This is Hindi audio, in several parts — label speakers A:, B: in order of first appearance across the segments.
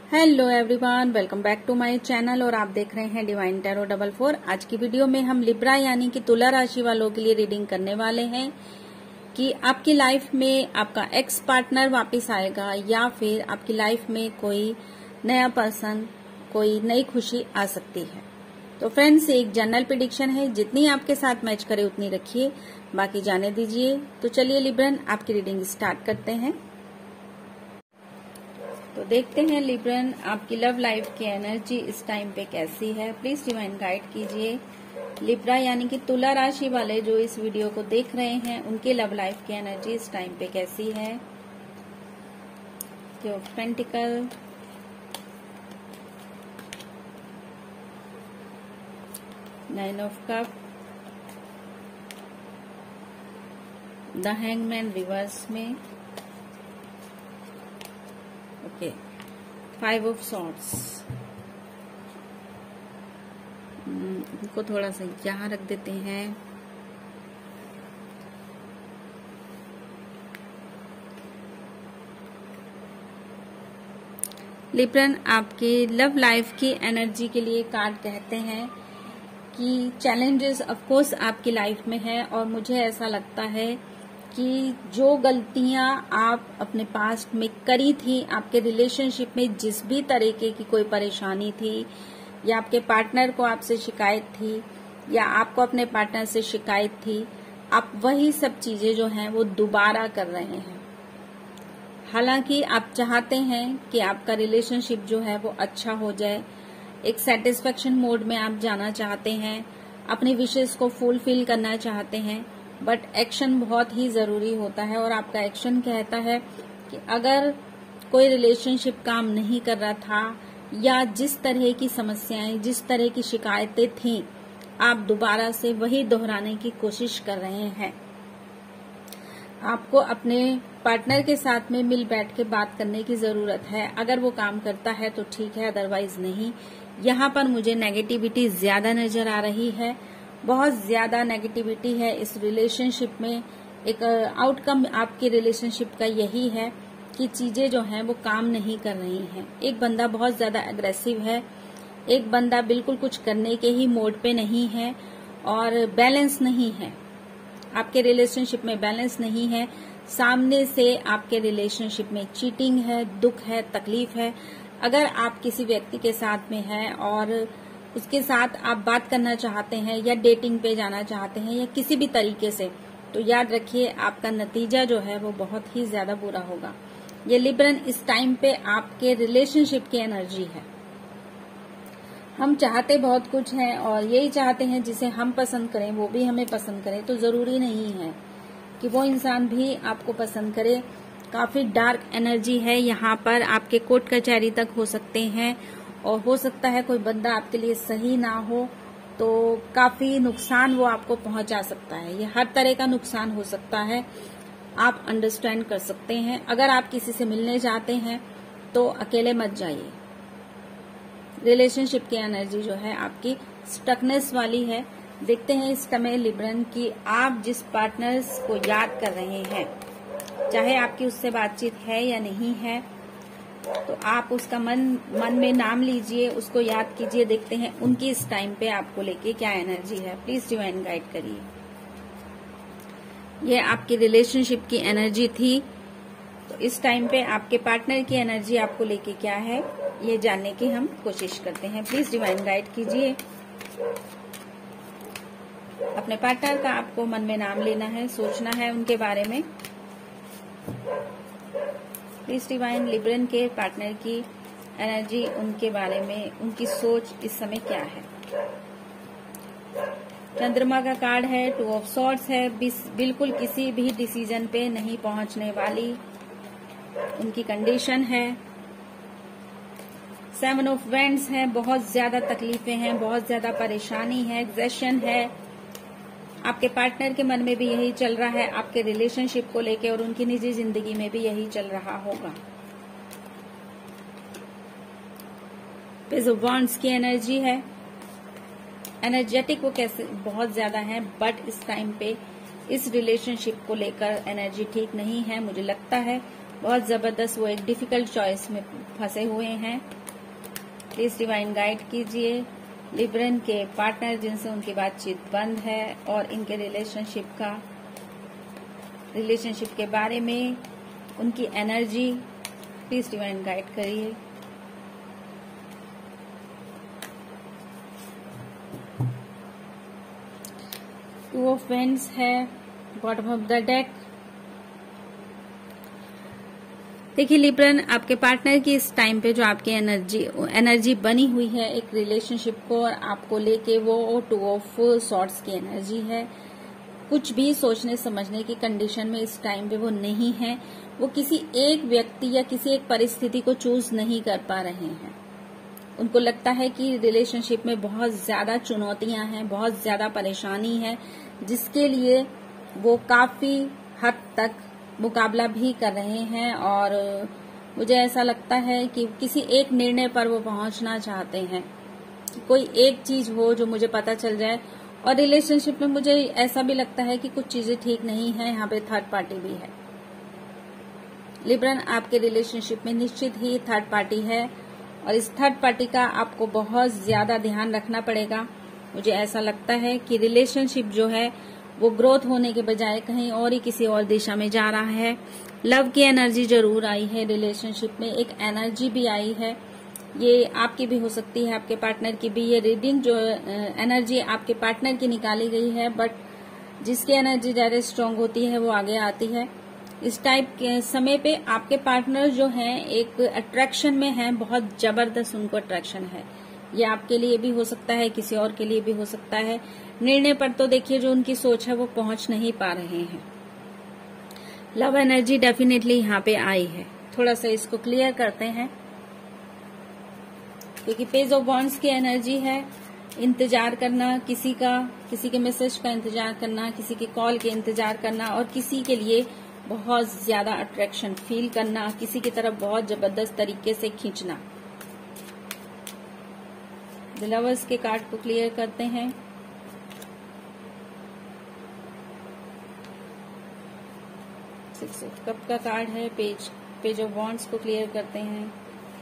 A: Hello everyone, welcome back to my channel और आप देख रहे हैं डिवाइन टैरो 44। आज की वीडियो में हम लिब्रा यानी कि तुला राशि वालों के लिए रीडिंग करने वाले हैं कि आपकी लाइफ में आपका एक्स पार्टनर वापस आएगा या फिर आपकी लाइफ में कोई नया पर्सन, कोई नई खुशी आ सकती है। तो फ्रेंड्स, एक जनरल प्रेडिक्शन है, जितनी आपके साथ मैच करे उतनी रखिए, बाकी जाने दीजिए। तो चलिए लिब्रन, आपकी रीडिंग स्टार्ट करते हैं। तो देखते हैं लिब्रन, आपकी लव लाइफ की एनर्जी इस टाइम पे कैसी है। प्लीज डिवाइन गाइड कीजिए। लिब्रा यानी कि तुला राशि वाले जो इस वीडियो को देख रहे हैं, उनकी लव लाइफ की एनर्जी इस टाइम पे कैसी है। जो pentacle, nine of cup, the hangman reverse में, ओके, फाइव ऑफ सॉर्ड्स। इनको थोड़ा सा यहाँ रख देते हैं। लिब्रन, आपकी लव लाइफ की एनर्जी के लिए कार्ड कहते हैं कि चैलेंजेस ऑफ कोर्स आपकी लाइफ में है और मुझे ऐसा लगता है कि जो गलतियां आप अपने पास्ट में करी थी, आपके रिलेशनशिप में जिस भी तरीके की कोई परेशानी थी या आपके पार्टनर को आपसे शिकायत थी या आपको अपने पार्टनर से शिकायत थी, आप वही सब चीजें जो हैं वो दोबारा कर रहे हैं। हालांकि आप चाहते हैं कि आपका रिलेशनशिप जो है वो अच्छा हो जाए, एक सेटिस्फेक्शन मोड में आप जाना चाहते हैं, अपनी विशेष को फुलफिल करना चाहते हैं, बट एक्शन बहुत ही जरूरी होता है। और आपका एक्शन कहता है कि अगर कोई रिलेशनशिप काम नहीं कर रहा था या जिस तरह की समस्याएं, जिस तरह की शिकायतें थीं, आप दोबारा से वही दोहराने की कोशिश कर रहे हैं। आपको अपने पार्टनर के साथ में मिल बैठ के बात करने की जरूरत है। अगर वो काम करता है तो ठीक है, अदरवाइज नहीं। यहाँ पर मुझे नेगेटिविटी ज्यादा नजर आ रही है, बहुत ज्यादा नेगेटिविटी है इस रिलेशनशिप में। एक आउटकम आपके रिलेशनशिप का यही है कि चीजें जो हैं वो काम नहीं कर रही हैं। एक बंदा बहुत ज्यादा एग्रेसिव है, एक बंदा बिल्कुल कुछ करने के ही मोड पे नहीं है और बैलेंस नहीं है। आपके रिलेशनशिप में बैलेंस नहीं है। सामने से आपके रिलेशनशिप में चीटिंग है, दुख है, तकलीफ है। अगर आप किसी व्यक्ति के साथ में हैं और उसके साथ आप बात करना चाहते हैं या डेटिंग पे जाना चाहते हैं या किसी भी तरीके से, तो याद रखिए आपका नतीजा जो है वो बहुत ही ज्यादा बुरा होगा। ये लिब्रन, इस टाइम पे आपके रिलेशनशिप की एनर्जी है। हम चाहते बहुत कुछ है और यही चाहते हैं जिसे हम पसंद करें वो भी हमें पसंद करे, तो जरूरी नहीं है कि वो इंसान भी आपको पसंद करे। काफी डार्क एनर्जी है यहाँ पर, आपके कोर्ट कचहरी तक हो सकते हैं और हो सकता है कोई बंदा आपके लिए सही ना हो, तो काफी नुकसान वो आपको पहुंचा सकता है। ये हर तरह का नुकसान हो सकता है, आप अंडरस्टैंड कर सकते हैं। अगर आप किसी से मिलने चाहते हैं तो अकेले मत जाइए। रिलेशनशिप की एनर्जी जो है आपकी स्टकनेस वाली है। देखते हैं इस समय लिब्रन की आप जिस पार्टनर्स को याद कर रहे हैं, चाहे आपकी उससे बातचीत है या नहीं है, तो आप उसका मन में नाम लीजिए, उसको याद कीजिए। देखते हैं उनकी इस टाइम पे आपको लेके क्या एनर्जी है। प्लीज डिवाइन गाइड करिए। ये आपकी रिलेशनशिप की एनर्जी थी, तो इस टाइम पे आपके पार्टनर की एनर्जी आपको लेके क्या है ये जानने की हम कोशिश करते हैं। प्लीज डिवाइन गाइड कीजिए। अपने पार्टनर का आपको मन में नाम लेना है, सोचना है उनके बारे में। प्लीज डिवाइन, लिब्रन के पार्टनर की एनर्जी, उनके बारे में, उनकी सोच इस समय क्या है। चंद्रमा का कार्ड है, टू ऑफ सॉर्ड्स है, बिल्कुल किसी भी डिसीजन पे नहीं पहुंचने वाली उनकी कंडीशन है। सेवन ऑफ वैंड्स है, बहुत ज्यादा तकलीफें हैं, बहुत ज्यादा परेशानी है, एग्जैशन है। आपके पार्टनर के मन में भी यही चल रहा है आपके रिलेशनशिप को लेके और उनकी निजी जिंदगी में भी यही चल रहा होगा। पेज ऑफ वांड्स की एनर्जी है, एनर्जेटिक वो कैसे बहुत ज्यादा है, बट इस टाइम पे इस रिलेशनशिप को लेकर एनर्जी ठीक नहीं है। मुझे लगता है बहुत जबरदस्त वो एक डिफिकल्ट चॉइस में फंसे हुए हैं। प्लीज डिवाइन गाइड कीजिए लिब्रन के पार्टनर जिनसे उनकी बातचीत बंद है और इनके रिलेशनशिप के बारे में उनकी एनर्जी प्लीज डिवाइन गाइड करिए। टू ऑफ वेंड्स है बॉटम ऑफ द डेक। देखिए लिब्रन, आपके पार्टनर की इस टाइम पे जो आपकी एनर्जी बनी हुई है एक रिलेशनशिप को और आपको लेके, वो टू ऑफ सॉर्ड्स की एनर्जी है। कुछ भी सोचने समझने की कंडीशन में इस टाइम पे वो नहीं है। वो किसी एक व्यक्ति या किसी एक परिस्थिति को चूज नहीं कर पा रहे हैं। उनको लगता है कि रिलेशनशिप में बहुत ज्यादा चुनौतियां हैं, बहुत ज्यादा परेशानी है, जिसके लिए वो काफी हद तक मुकाबला भी कर रहे हैं। और मुझे ऐसा लगता है कि किसी एक निर्णय पर वो पहुंचना चाहते हैं कि कोई एक चीज हो जो मुझे पता चल जाए। और रिलेशनशिप में मुझे ऐसा भी लगता है कि कुछ चीजें ठीक नहीं है, यहाँ पे थर्ड पार्टी भी है। लिब्रन, आपके रिलेशनशिप में निश्चित ही थर्ड पार्टी है और इस थर्ड पार्टी का आपको बहुत ज्यादा ध्यान रखना पड़ेगा। मुझे ऐसा लगता है कि रिलेशनशिप जो है वो ग्रोथ होने के बजाय कहीं और ही किसी और दिशा में जा रहा है। लव की एनर्जी जरूर आई है रिलेशनशिप में, एक एनर्जी भी आई है, ये आपकी भी हो सकती है, आपके पार्टनर की भी। ये रीडिंग जो एनर्जी आपके पार्टनर की निकाली गई है, बट जिसकी एनर्जी ज्यादा स्ट्रांग होती है वो आगे आती है। इस टाइप के समय पे आपके पार्टनर जो हैं एक अट्रैक्शन में हैं, बहुत जबरदस्त उनको अट्रैक्शन है। ये आपके लिए भी हो सकता है, किसी और के लिए भी हो सकता है। निर्णय पर तो देखिए जो उनकी सोच है वो पहुंच नहीं पा रहे हैं। लव एनर्जी डेफिनेटली यहाँ पे आई है। थोड़ा सा इसको क्लियर करते हैं, क्योंकि पेज ऑफ वॉन्ड्स की एनर्जी है इंतजार करना, किसी के मैसेज का इंतजार करना, किसी के कॉल के इंतजार करना और किसी के लिए बहुत ज्यादा अट्रैक्शन फील करना, किसी की तरफ बहुत जबरदस्त तरीके से खींचना। द लवर्स के कार्ड को क्लियर करते हैं। सिक्स ऑफ कप का कार्ड है, पेज ऑफ वॉन्ड्स को क्लियर करते हैं।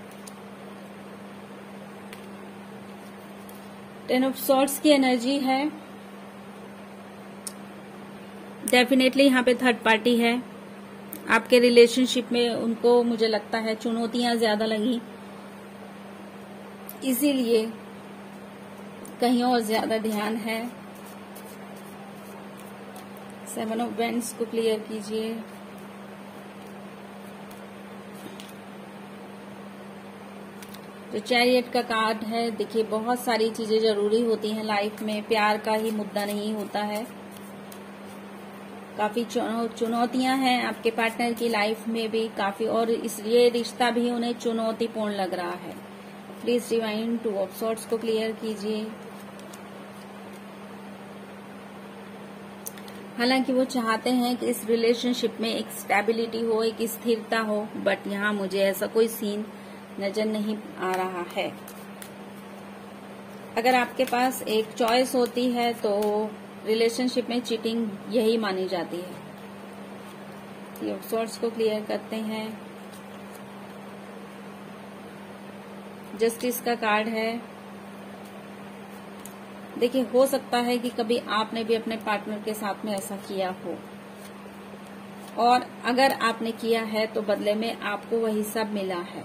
A: टेन ऑफ सॉर्ड्स की एनर्जी है। डेफिनेटली यहाँ पे थर्ड पार्टी है। आपके रिलेशनशिप में उनको मुझे लगता है चुनौतियां ज्यादा लगी, इसीलिए कहीं और ज्यादा ध्यान है। सेवन ऑफ वेंड्स को क्लियर कीजिए। जो चैरियट का कार्ड है, देखिए बहुत सारी चीजें जरूरी होती हैं लाइफ में, प्यार का ही मुद्दा नहीं होता है। काफी चुनौतियां हैं आपके पार्टनर की लाइफ में भी काफी, और इसलिए रिश्ता भी उन्हें चुनौतीपूर्ण लग रहा है। Please divine two of swords को क्लियर कीजिए। हालांकि वो चाहते हैं कि इस रिलेशनशिप में एक स्टेबिलिटी हो, एक स्थिरता हो, बट यहाँ मुझे ऐसा कोई सीन नजर नहीं आ रहा है। अगर आपके पास एक चॉइस होती है तो रिलेशनशिप में चीटिंग यही मानी जाती है। थ्री ऑफ सॉर्ड्स को क्लियर करते हैं। जस्टिस का कार्ड है। देखिए हो सकता है कि कभी आपने भी अपने पार्टनर के साथ में ऐसा किया हो, और अगर आपने किया है तो बदले में आपको वही सब मिला है।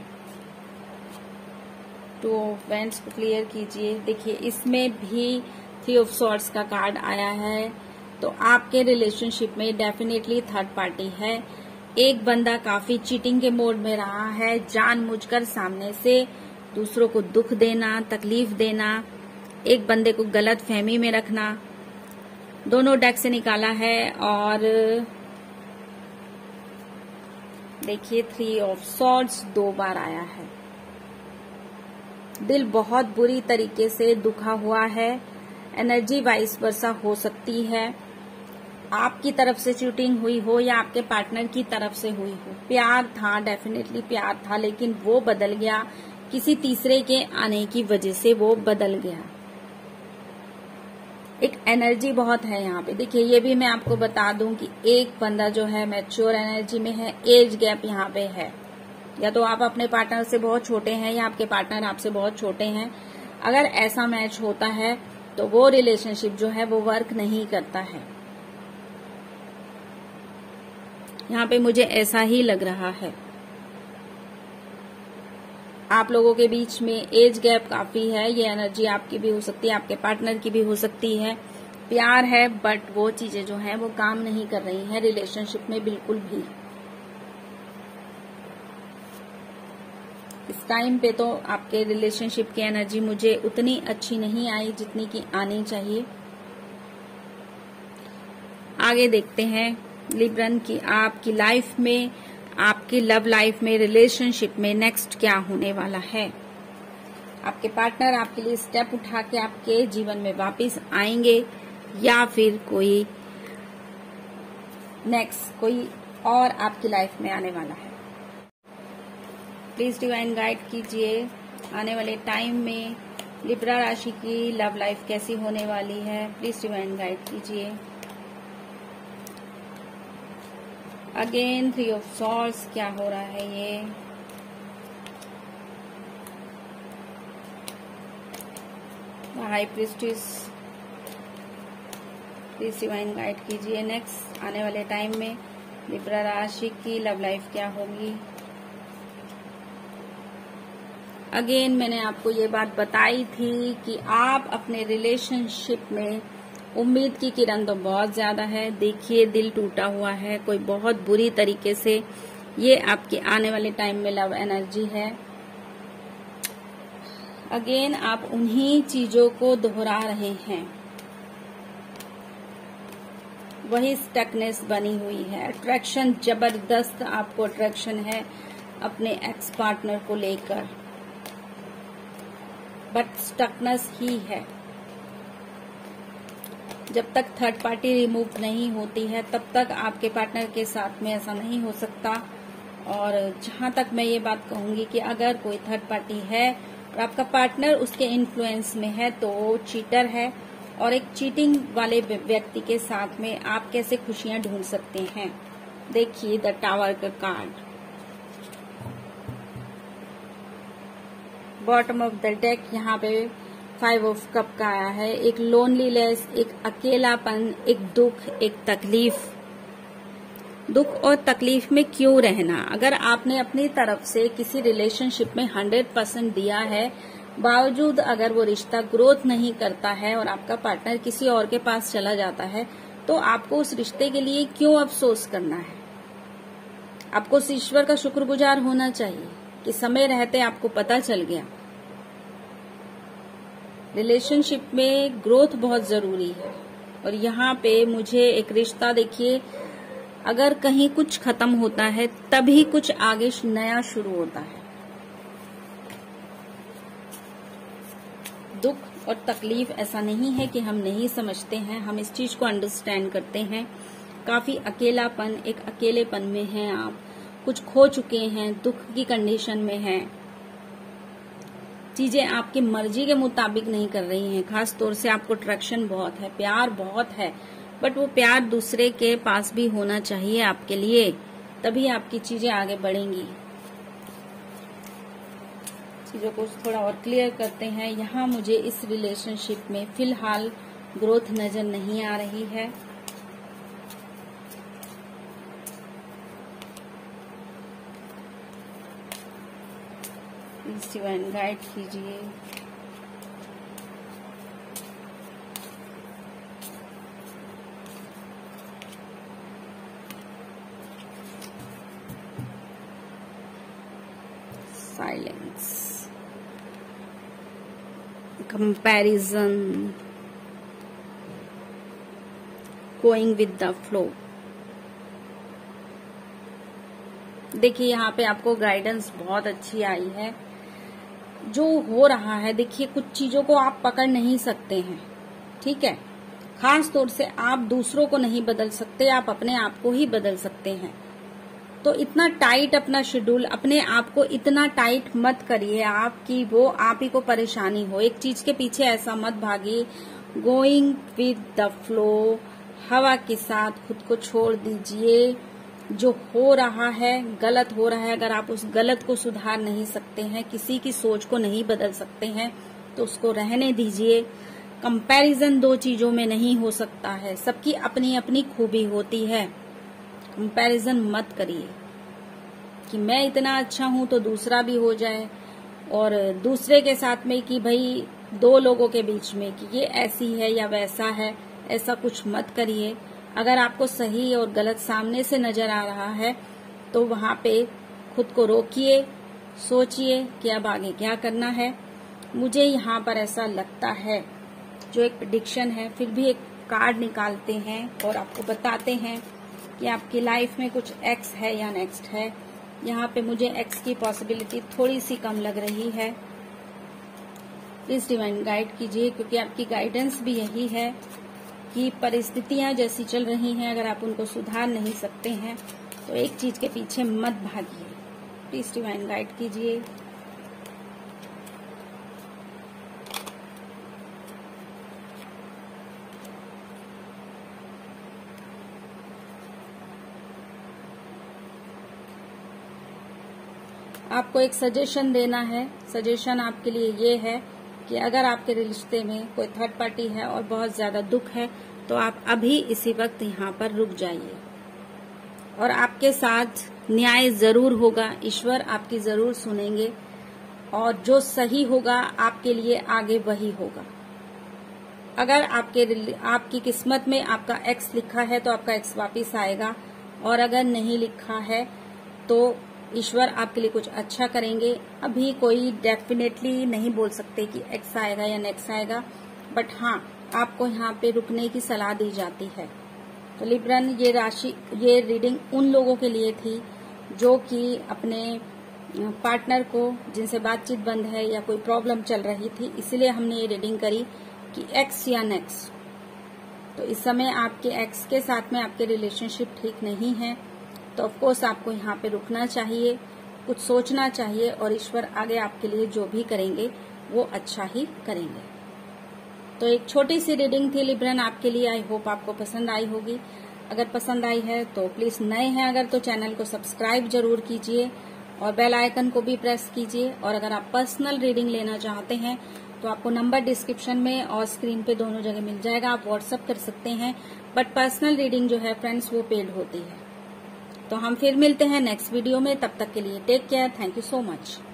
A: टू ऑफ वेंड्स को क्लियर कीजिए। देखिए इसमें भी थ्री ऑफ सॉर्ड्स का कार्ड आया है, तो आपके रिलेशनशिप में डेफिनेटली थर्ड पार्टी है। एक बंदा काफी चीटिंग के मोड में रहा है, जानबूझकर सामने से दूसरों को दुख देना, तकलीफ देना, एक बंदे को गलत फहमी में रखना। दोनों डेक से निकाला है और देखिए थ्री ऑफ सॉर्ड्स 2 बार आया है। दिल बहुत बुरी तरीके से दुखा हुआ है। एनर्जी वाइस वर्सा हो सकती है, आपकी तरफ से चीटिंग हुई हो या आपके पार्टनर की तरफ से हुई हो। प्यार था, डेफिनेटली प्यार था, लेकिन वो बदल गया, किसी तीसरे के आने की वजह से वो बदल गया। एक एनर्जी बहुत है यहाँ पे। देखिए ये भी मैं आपको बता दूं कि एक बंदा जो है मैच्योर एनर्जी में है, एज गैप यहाँ पे है, या तो आप अपने पार्टनर से बहुत छोटे हैं या आपके पार्टनर आपसे बहुत छोटे हैं। अगर ऐसा मैच होता है तो वो रिलेशनशिप जो है वो वर्क नहीं करता है। यहाँ पे मुझे ऐसा ही लग रहा है। आप लोगों के बीच में एज गैप काफी है, ये एनर्जी आपकी भी हो सकती है, आपके पार्टनर की भी हो सकती है। प्यार है बट वो चीजें जो हैं वो काम नहीं कर रही हैं रिलेशनशिप में बिल्कुल भी। इस टाइम पे तो आपके रिलेशनशिप की एनर्जी मुझे उतनी अच्छी नहीं आई जितनी की आनी चाहिए। आगे देखते हैं लिब्रन की आपकी लाइफ में, आपकी लव लाइफ में, रिलेशनशिप में नेक्स्ट क्या होने वाला है। आपके पार्टनर आपके लिए स्टेप उठा के आपके जीवन में वापस आएंगे या फिर कोई नेक्स्ट कोई और आपकी लाइफ में आने वाला है। प्लीज डिवाइन गाइड कीजिए आने वाले टाइम में लिब्रा राशि की लव लाइफ कैसी होने वाली है। प्लीज डिवाइन गाइड कीजिए। अगेन 3 ऑफ सॉर्ड्स, क्या हो रहा है ये। High priestess, please divine guide कीजिए नेक्स्ट आने वाले टाइम में लिब्रा राशि की लव लाइफ क्या होगी। अगेन मैंने आपको ये बात बताई थी कि आप अपने रिलेशनशिप में उम्मीद की किरण तो बहुत ज्यादा है। देखिए दिल टूटा हुआ है कोई बहुत बुरी तरीके से। ये आपके आने वाले टाइम में लव एनर्जी है। अगेन आप उन्हीं चीजों को दोहरा रहे हैं, वही स्टकनेस बनी हुई है। अट्रैक्शन जबरदस्त, आपको अट्रैक्शन है अपने एक्स पार्टनर को लेकर, बट स्टकनेस ही है। जब तक थर्ड पार्टी रिमूव नहीं होती है तब तक आपके पार्टनर के साथ में ऐसा नहीं हो सकता। और जहां तक मैं ये बात कहूंगी कि अगर कोई थर्ड पार्टी है और आपका पार्टनर उसके इन्फ्लुएंस में है तो वो चीटर है। और एक चीटिंग वाले व्यक्ति के साथ में आप कैसे खुशियां ढूंढ सकते हैं। देखिए द टावर का card, bottom of the deck यहाँ पे 5 ऑफ कप का आया है। एक लोनलीनेस, एक अकेलापन, एक दुख, एक तकलीफ। दुख और तकलीफ में क्यों रहना। अगर आपने अपनी तरफ से किसी रिलेशनशिप में 100% दिया है, बावजूद अगर वो रिश्ता ग्रोथ नहीं करता है और आपका पार्टनर किसी और के पास चला जाता है तो आपको उस रिश्ते के लिए क्यों अफसोस करना है। आपको उस ईश्वर का शुक्रगुजार होना चाहिए कि समय रहते आपको पता चल गया। रिलेशनशिप में ग्रोथ बहुत जरूरी है। और यहाँ पे मुझे एक रिश्ता, देखिए अगर कहीं कुछ खत्म होता है तभी कुछ आगे नया शुरू होता है। दुख और तकलीफ ऐसा नहीं है कि हम नहीं समझते हैं, हम इस चीज को अंडरस्टैंड करते हैं। काफी अकेलापन, एक अकेलेपन में हैं आप, कुछ खो चुके हैं, दुख की कंडीशन में हैं, चीजें आपकी मर्जी के मुताबिक नहीं कर रही हैं। खास तौर से आपको अट्रैक्शन बहुत है, प्यार बहुत है, बट वो प्यार दूसरे के पास भी होना चाहिए आपके लिए, तभी आपकी चीजें आगे बढ़ेंगी। चीजों को थोड़ा और क्लियर करते हैं। यहाँ मुझे इस रिलेशनशिप में फिलहाल ग्रोथ नजर नहीं आ रही है। डिवाइन गाइड कीजिए। Silence, comparison, going with the flow. देखिए यहाँ पे आपको गाइडेंस बहुत अच्छी आई है। जो हो रहा है, देखिए कुछ चीजों को आप पकड़ नहीं सकते हैं, ठीक है। खास तौर से आप दूसरों को नहीं बदल सकते, आप अपने आप को ही बदल सकते हैं। तो इतना टाइट अपना शेड्यूल, अपने आप को इतना टाइट मत करिए आप कि वो आप ही को परेशानी हो। एक चीज के पीछे ऐसा मत भागिए गोइंग विद द फ्लो, हवा के साथ खुद को छोड़ दीजिए। जो हो रहा है गलत हो रहा है, अगर आप उस गलत को सुधार नहीं सकते हैं, किसी की सोच को नहीं बदल सकते हैं, तो उसको रहने दीजिए। कंपैरिजन दो चीजों में नहीं हो सकता है, सबकी अपनी अपनी खूबी होती है। कंपैरिजन मत करिए कि मैं इतना अच्छा हूं तो दूसरा भी हो जाए, और दूसरे के साथ में कि भाई दो लोगों के बीच में कि ये ऐसी है या वैसा है, ऐसा कुछ मत करिए। अगर आपको सही और गलत सामने से नजर आ रहा है तो वहां पे खुद को रोकिए, सोचिए कि अब आगे क्या करना है। मुझे यहाँ पर ऐसा लगता है, जो एक प्रेडिक्शन है, फिर भी एक कार्ड निकालते हैं और आपको बताते हैं कि आपकी लाइफ में कुछ एक्स है या नेक्स्ट है। यहाँ पे मुझे एक्स की पॉसिबिलिटी थोड़ी सी कम लग रही है। प्लीज डिवाइन गाइड कीजिए, क्योंकि आपकी गाइडेंस भी यही है कि परिस्थितियां जैसी चल रही हैं, अगर आप उनको सुधार नहीं सकते हैं तो एक चीज के पीछे मत भागिए। प्लीज डिवाइन गाइड कीजिए। आपको एक सजेशन देना है। सजेशन आपके लिए ये है कि अगर आपके रिश्ते में कोई थर्ड पार्टी है और बहुत ज्यादा दुख है, तो आप अभी इसी वक्त यहाँ पर रुक जाइए, और आपके साथ न्याय जरूर होगा। ईश्वर आपकी जरूर सुनेंगे, और जो सही होगा आपके लिए आगे वही होगा। अगर आपकी किस्मत में आपका एक्स लिखा है तो आपका एक्स वापिस आएगा, और अगर नहीं लिखा है तो ईश्वर आपके लिए कुछ अच्छा करेंगे। अभी कोई डेफिनेटली नहीं बोल सकते कि एक्स आएगा या नेक्स्ट आएगा, बट हाँ, आपको यहाँ पे रुकने की सलाह दी जाती है। तो लिब्रन, ये रीडिंग उन लोगों के लिए थी जो कि अपने पार्टनर को, जिनसे बातचीत बंद है या कोई प्रॉब्लम चल रही थी, इसलिए हमने ये रीडिंग करी कि एक्स या नेक्स्ट। तो इस समय आपके एक्स के साथ में आपके रिलेशनशिप ठीक नहीं है, तो ऑफ कोर्स आपको यहाँ पे रुकना चाहिए, कुछ सोचना चाहिए, और ईश्वर आगे आपके लिए जो भी करेंगे वो अच्छा ही करेंगे। तो एक छोटी सी रीडिंग थी लिब्रन आपके लिए। आई होप आपको पसंद आई होगी। अगर पसंद आई है तो प्लीज, नए हैं अगर, तो चैनल को सब्सक्राइब जरूर कीजिए और बेल आइकन को भी प्रेस कीजिए। और अगर आप पर्सनल रीडिंग लेना चाहते हैं तो आपको नंबर डिस्क्रिप्शन में और स्क्रीन पे दोनों जगह मिल जाएगा, आप व्हाट्सएप कर सकते हैं। बट पर्सनल रीडिंग जो है फ्रेंड्स, वो पेड होती है। तो हम फिर मिलते हैं नेक्स्ट वीडियो में। तब तक के लिए take care. Thank you so much.